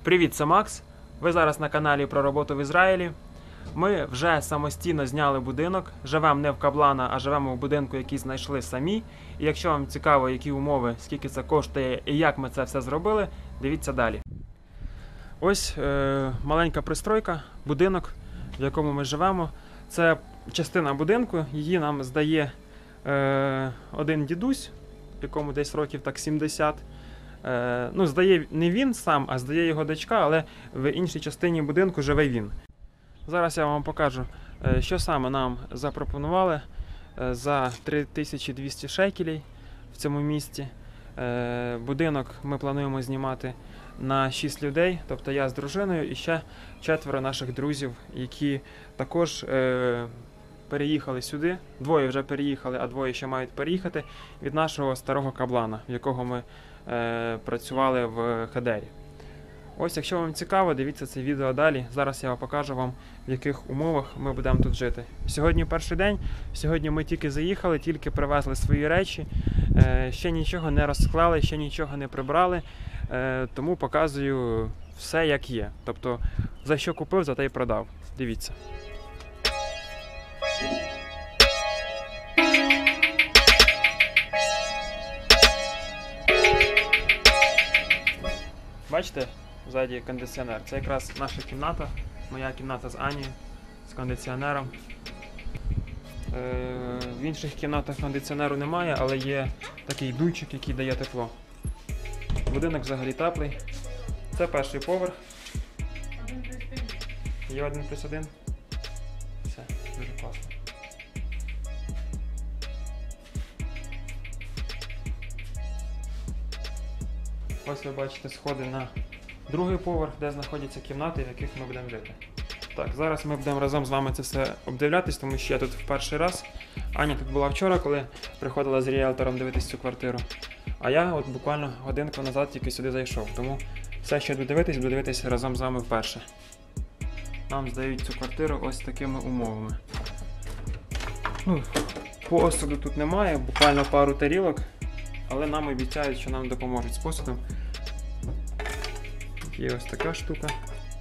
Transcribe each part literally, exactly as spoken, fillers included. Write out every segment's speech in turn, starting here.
Привіт, це Макс. Ви зараз на каналі про роботу в Ізраїлі. Ми вже самостійно зняли будинок. Живемо не в Каблана, а живемо в будинку, який знайшли самі. І якщо вам цікаво, які умови, скільки це коштує і як ми це все зробили, дивіться далі. Ось е, маленька пристройка, будинок, в якому ми живемо. Це частина будинку, її нам здає е, один дідусь, якому десь років так сімдесят. Е, ну, здає не він сам, а здає його дочка, але в іншій частині будинку живе він. Зараз я вам покажу, е, що саме нам запропонували е, за три тисячі двісті шекелей в цьому місті. Е, будинок ми плануємо знімати на шість людей, тобто я з дружиною і ще четверо наших друзів, які також е, переїхали сюди. Двоє вже переїхали, а двоє ще мають переїхати від нашого старого Каблана, в якого ми е, працювали в Хедері. Ось, якщо вам цікаво, дивіться це відео далі. Зараз я покажу вам, в яких умовах ми будемо тут жити. Сьогодні перший день, сьогодні ми тільки заїхали, тільки привезли свої речі, е, ще нічого не розклали, ще нічого не прибрали, е, тому показую все як є. Тобто, за що купив, за те й продав. Дивіться. Бачите? Ззаді кондиціонер. Це якраз наша кімната, моя кімната з Анією, з кондиціонером. Е, в інших кімнатах кондиціонеру немає, але є такий дуйчик, який дає тепло. Будинок взагалі теплий. Це перший поверх. Є один плюс один. Все, дуже класно. Ось ви бачите сходи на другий поверх, де знаходяться кімнати, в яких ми будемо жити. Так, зараз ми будемо разом з вами це все обдивлятись, тому що я тут в перший раз. Аня тут була вчора, коли приходила з ріелтором дивитись цю квартиру. А я от буквально годинку назад тільки сюди зайшов. Тому все, що я буду дивитись, буду дивитись разом з вами вперше. Нам здають цю квартиру ось такими умовами. Ну, посуду тут немає, буквально пару тарілок, але нам обіцяють, що нам допоможуть з посудом. Є ось така штука.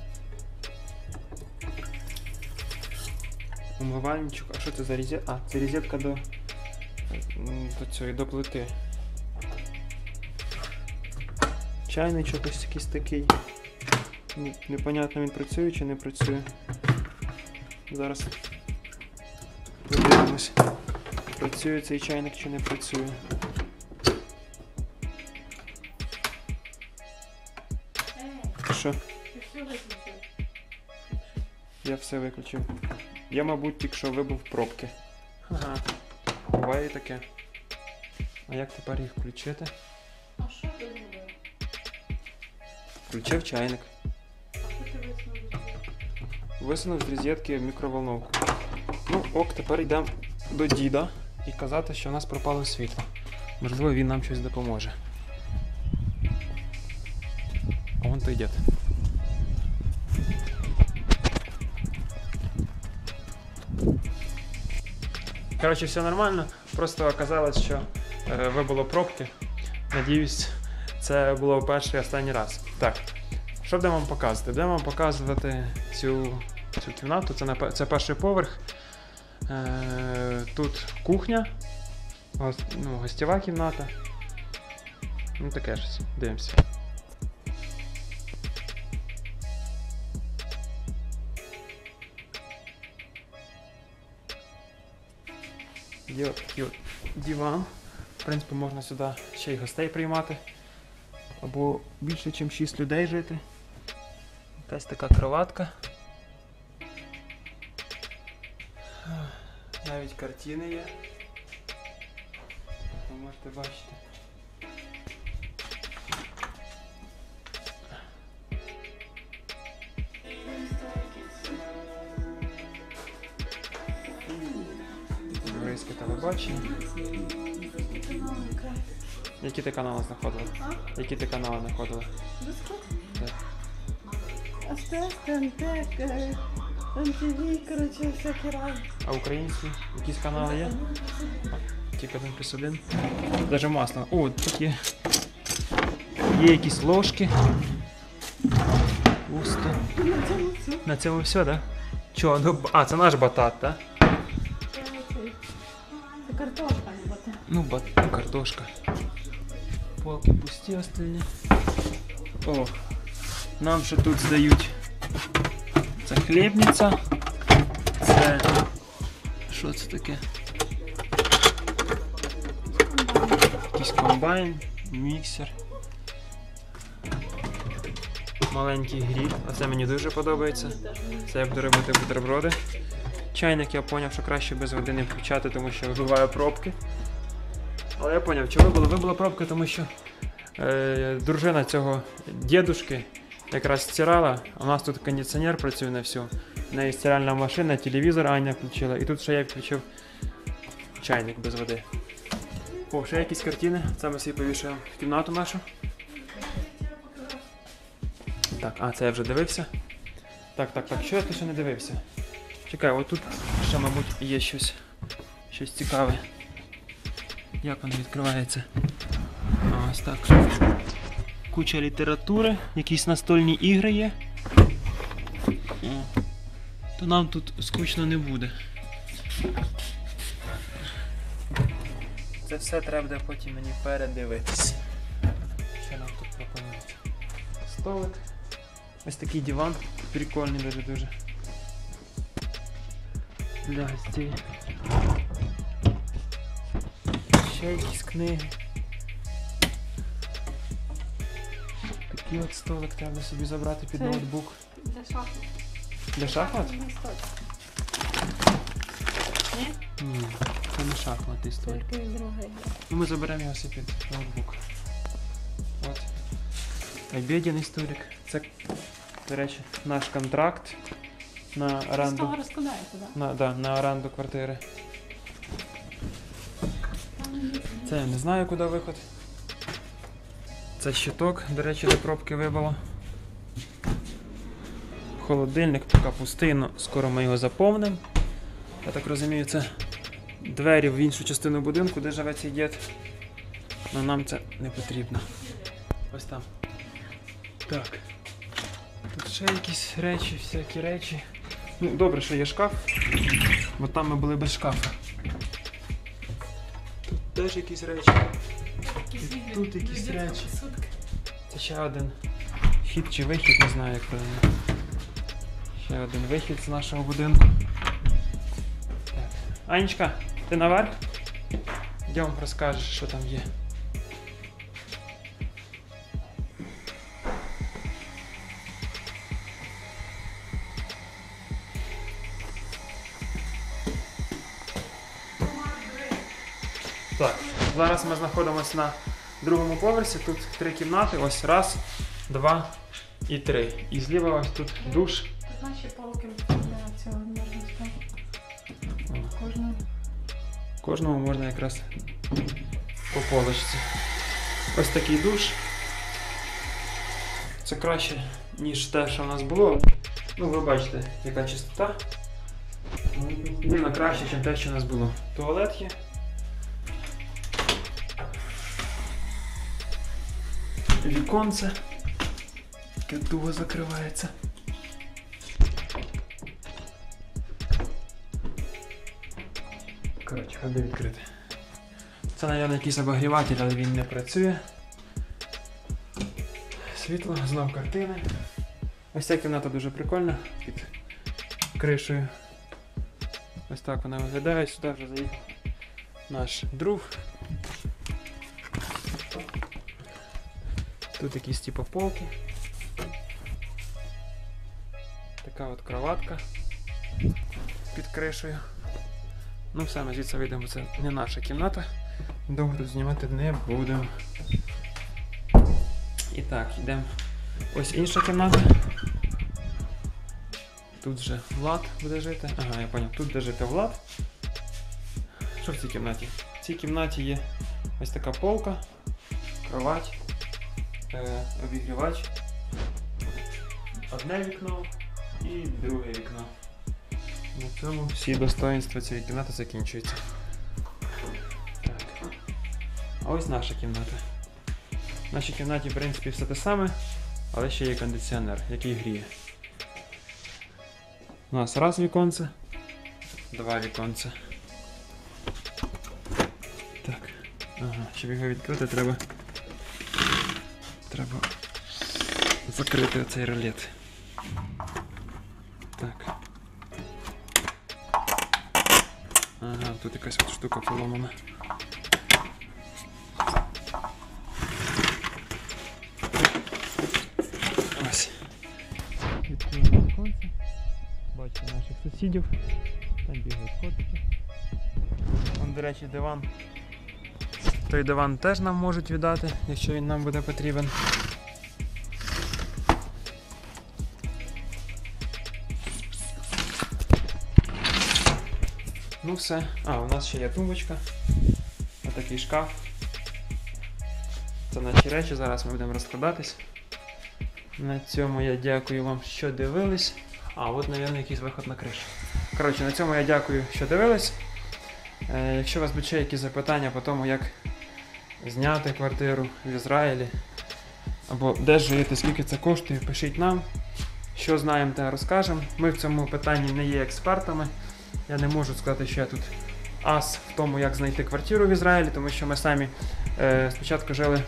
Умивальничок. А що це за розетка? А, це розетка до, до цієї, до плити. Чайничок ось якийсь такий. Непонятно, він працює чи не працює. Зараз подивимось, працює цей чайник чи не працює. Що? Ти все виключив? Я все виключив. Я, мабуть, тільки що вибив пробки. Ага. Буває і таке. А як тепер їх включити? А що ти зробив? Включив чайник. А що ти висунув? Висунув з розетки в мікроволновку. Ну, ок, тепер йдемо до діда і казати, що в нас пропало світло. Можливо, він нам щось допоможе. А вон той дід. Коротше, все нормально, просто оказалось, що е, вибило пробки. Надіюсь, це було перший і останній раз. Так, що будемо вам показувати? Будемо вам показувати цю, цю кімнату, це, на, це перший поверх. Е, тут кухня, гос, ну, гостєва кімната. Ну таке щось, дивимося. Є от такий от диван. В принципі, можна сюди ще й гостей приймати. Або більше, ніж шість людей жити. Якась така кроватка. Навіть картини є. Ви можете бачити. Єврейське телебачення. Які ти канали знаходила? А? Які ти канали знаходила? Дискот? Так. СТС, ТНТ, ен ті ві, коротше, всякі разні. А українські? Якісь канали є? Тільки один плюс один. Даже масло. О, тут є. Є якісь ложки. Пусто. На цьому все. На цьому все, да? Чо? Ну, б- а, це наш батат, так? Це цей. Це картошка, а не бата. Ну, бат... ну, картошка. Полки пусті остальні. О, нам ще тут здають. Це хлібниця. Це. Що це таке? Якийсь комбайн, міксер. Маленький гріль. Оце мені дуже подобається. Це я буду робити бутерброди. Чайник я зрозумів, що краще без води не включати, тому що вибиває пробки. Але я зрозумів, чого вибило? Вибило пробки, тому що е, дружина цього дідушки якраз стирала. У нас тут кондиціонер працює на всю. В неї стиральна машина, телевізор Аня включила. І тут ще я включив чайник без води. О, ще якісь картини. Це ми собі повішаємо в кімнату нашу. Так, а, це я вже дивився. Так, так, так, що я тут ще не дивився? Чекай, отут ще, мабуть, є щось, щось цікаве. Як воно відкривається? А, ось так. Куча літератури, якісь настольні ігри є. О, то нам тут скучно не буде. Це все треба буде потім мені передивитися. Що нам тут пропонують? Столик. Ось такий диван. Прикольний дуже дуже. Для гостей. Ще якісь книги. Такий от столик треба собі забрати під Це- ноутбук. Для шахмат. Для шахмат? Не стоїть. Ні? Ні, це не шахматний Це столик. якийсь другий. Ну, ми заберемо його собі під ноутбук. От. Обідяний столик. Це, до речі, наш контракт на З оренду. того розкладається, так? На, да, на оренду квартири. Це я не знаю, куди виход. Це щиток, до речі, де пробки вибило. Холодильник поки пустий, але скоро ми його заповнимо. Я так розумію, це двері в іншу частину будинку, де живе цей дід. Але нам це не потрібно. Ось там. Так. Тут ще якісь речі, всякі речі. Ну, добре, що є шкаф, бо там ми були без шкафа. Тут теж якісь речі. І тут якісь речі. Це ще один вхід чи вихід, не знаю як правильно. Ще один вихід з нашого будинку. Так. Анечка, ти наверх? Йдемо, розкажеш, що там є. Так, зараз ми знаходимося на другому поверсі. Тут три кімнати. Ось раз, два і три. І зліва ось тут душ. Наші полки для цього можна ставити. Кожного. Кожному можна якраз по полочці. Ось такий душ. Це краще, ніж те, що в нас було. Ну, ви бачите, яка чистота. Дивно краще, ніж те, що в нас було. Туалет є. Віконце, яке туго закривається. Коротше, ходи відкрити. Це, мабуть, якийсь обогріватель, але він не працює. Світло, знов картини. Ось ця кімната дуже прикольна, під кришею. Ось так вона виглядає. Сюди вже заїхав наш друг. Тут якісь типу полки. Така от кроватка під кришею. Ну все, ми звідси вийдемо, це не наша кімната. Довго тут знімати не будемо. І так, йдемо. Ось інша кімната. Тут вже Влад буде жити. Ага, я зрозумів. Тут буде жити Влад. Що в цій кімнаті? В цій кімнаті є ось така полка, кровать, е, обігрівач, одне вікно і друге вікно. На цьому всі достоинства цієї кімнати закінчуються. Так. А ось наша кімната. В нашій кімнаті, в принципі, все те саме. Але ще є кондиціонер, який гріє. У нас раз віконце, два віконця. Так, ага, щоб його відкрити, треба, треба закрити оцей ролет. Так. Ага, тут якась от штука поломана. Ось. Відкриваємо віконце. Бачимо наших сусідів. Там бігають котики. Вон, до речі, диван. Той диван теж нам можуть віддати, якщо він нам буде потрібен. Ну все. А, у нас ще є тумбочка. Отакий шкаф. Це наші речі, зараз ми будемо розкладатись. На цьому я дякую вам, що дивились. А, от, мабуть, якийсь виход на кришу. Коротше, на цьому я дякую, що дивились. Е, якщо у вас будуть ще якісь запитання по тому, як зняти квартиру в Ізраїлі, або де жити, скільки це коштує, пишіть нам. Що знаємо, те розкажемо. Ми в цьому питанні не є експертами. Я не можу сказати, що я тут ас в тому, як знайти квартиру в Ізраїлі, тому що ми самі е, спочатку жили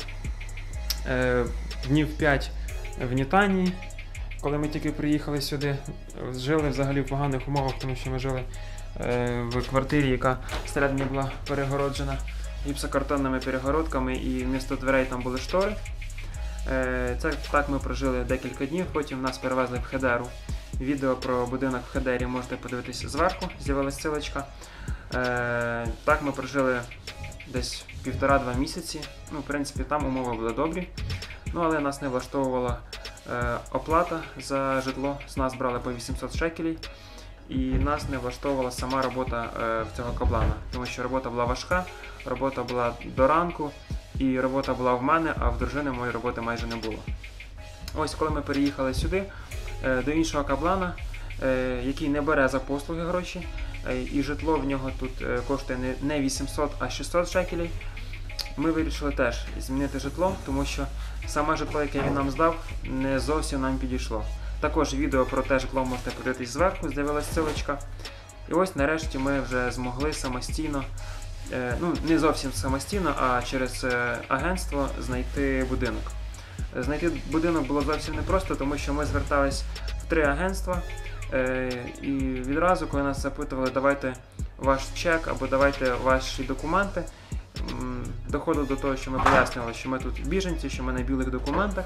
е, днів п'ять в Нітанії, коли ми тільки приїхали сюди. Жили взагалі в поганих умовах, тому що ми жили е, в квартирі, яка всередині була перегороджена гіпсокартонними перегородками, і вмісто дверей там були штори. Е, це так ми прожили декілька днів, потім нас перевезли в Хедеру. Відео про будинок в Хедері можете подивитися зверху, з'явилася ссылочка. Е, так ми прожили десь півтора-два місяці. Ну, в принципі, там умови були добрі. Ну, але нас не влаштовувала е, оплата за житло. З нас брали по вісімсот шекелей. І нас не влаштовувала сама робота е, в цього каблана. Тому що робота була важка, робота була до ранку, і робота була в мене, а в дружини моєї роботи майже не було. Ось, коли ми переїхали сюди, до іншого каблана, який не бере за послуги гроші, і житло в нього тут коштує не вісімсот, а шістсот шекелей, ми вирішили теж змінити житло, тому що саме житло, яке він нам здав, не зовсім нам підійшло. Також відео про те житло можете подивитись зверху, з'явилася ссылочка. І ось нарешті ми вже змогли самостійно, ну не зовсім самостійно, а через агентство знайти будинок. Знайти будинок було зовсім непросто, тому що ми звертались в три агентства, е, і відразу, коли нас запитували, давайте ваш чек або давайте ваші документи, м, доходило до того, що ми пояснювали, що ми тут біженці, що ми на білих документах.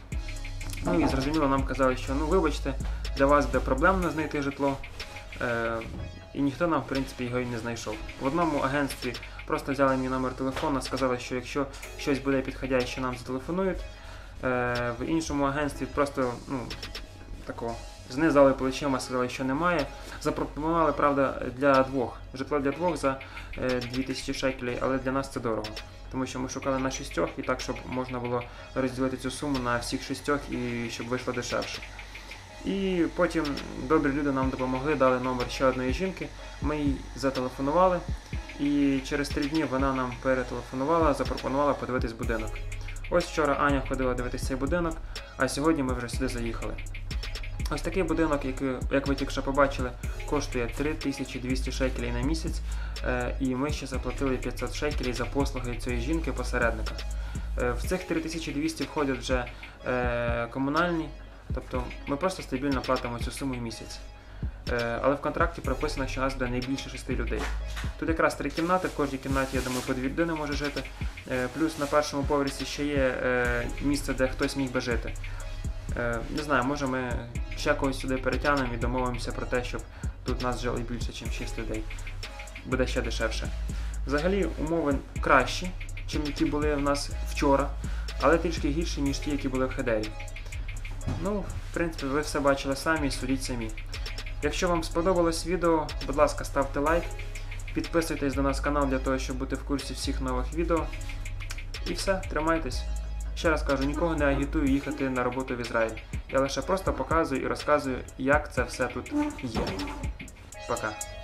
Ну і зрозуміло, нам казали, що ну вибачте, для вас буде проблемно знайти житло, е, і ніхто нам, в принципі, його і не знайшов. В одному агентстві просто взяли мій номер телефону, сказали, що якщо щось буде підходяще, нам зателефонують. В іншому агентстві просто ну, тако, знизали плечима, сказали, що немає. Запропонували, правда, для двох. Житло для двох за дві тисячі шекелей, але для нас це дорого. Тому що ми шукали на шістьох і так, щоб можна було розділити цю суму на всіх шістьох і щоб вийшло дешевше. І потім добрі люди нам допомогли, дали номер ще одної жінки, ми їй зателефонували. І через три дні вона нам перетелефонувала, запропонувала подивитись будинок. Ось вчора Аня ходила дивитися цей будинок, а сьогодні ми вже сюди заїхали. Ось такий будинок, який, як ви тільки що побачили, коштує три тисячі двісті шекелей на місяць, е, і ми ще заплатили п'ятсот шекелей за послуги цієї жінки-посередника. Е, в цих три тисячі двісті входять вже е, комунальні, тобто ми просто стабільно платимо цю суму в місяць. Е, але в контракті прописано, що у нас буде не більше шести людей. Тут якраз три кімнати, в кожній кімнаті, я думаю, по дві людини може жити. Е, плюс на першому поверсі ще є е, місце, де хтось міг би жити. Е, не знаю, може ми ще когось сюди перетягнемо і домовимося про те, щоб тут нас жило більше, ніж шість людей. Буде ще дешевше. Взагалі умови кращі, ніж які були в нас вчора, але трішки гірші, ніж ті, які були в Хедері. Ну, в принципі, ви все бачили самі, судіть самі. Якщо вам сподобалось відео, будь ласка, ставте лайк, підписуйтесь до нас канал для того, щоб бути в курсі всіх нових відео. І все, тримайтесь. Ще раз кажу, нікого не агітую їхати на роботу в Ізраїль. Я лише просто показую і розказую, як це все тут є. Пока.